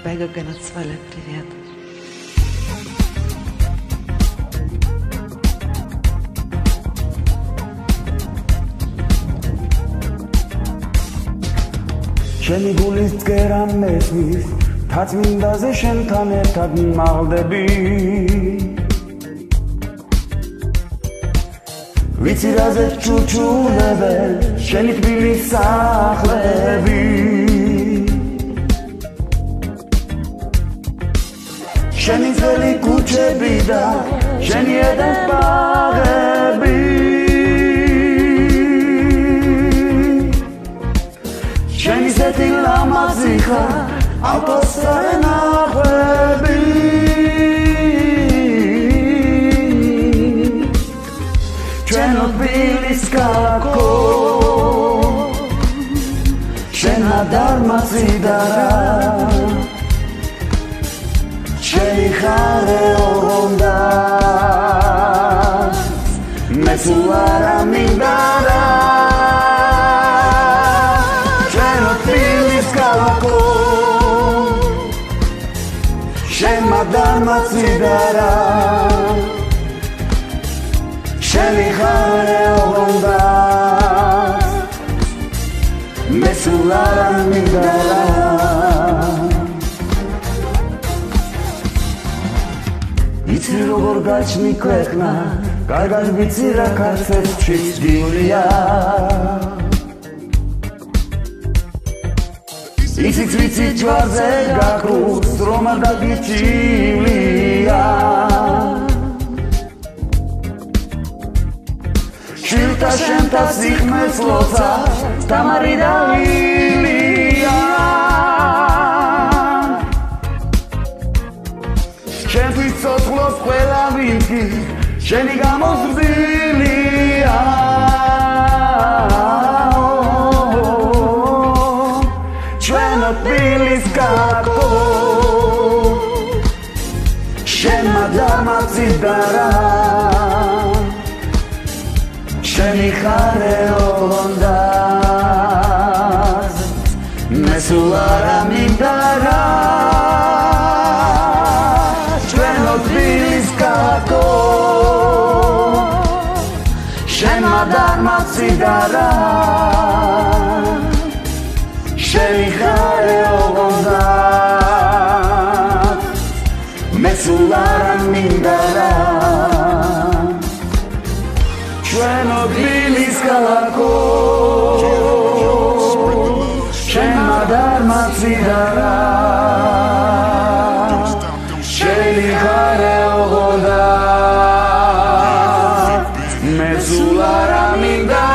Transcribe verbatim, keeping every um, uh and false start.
בגגן הצוואלה, привет. შენი გულის წერა მესმის თაცმინდაზე შენთან ერთად მაღლდები ვიცი რაზე ჩუჩულებენ შენი თბილის სახლები შენი ძველი ქუჩები და შენი ედენ ბაღები შენი ზეთი ლამაზი ხარ ავტოსare ნახვები ჩვენო თბილის კაკო შენ ადარმაცი და რა შენი ხარე ოღონდა მე სულ არა მინდა რა შენ მადამაცი და რა შენი ხარე ოღონდა მე სულ არა მინდა რა იცი როგორ გაჩნი ქვეყნა კარგად ვიცი რა ქართლში ძვირია ისიც ვიცი ჯვარზე გაკრუს რომ არ დაგიჩილია შილთა შენთა სიხმეს ლოცა თამარი და ილია შენთვის ცოცხლობს ყველა ვინკი შენი გამოზრდილია თბილის კაკო შენ მადამაცი და რა შენი ხარე ოღონდა მე სულ არა მინდა რა ჩვენო თბილის კაკო შენ მადამაცი და რა შენი ხარე ოღონდა მე სულ არა მინდა რა ჩვენო თბილის ქალაქო შენ მადამაცი და რა შენი ხარე ოღონდა მე სულ არა მინდა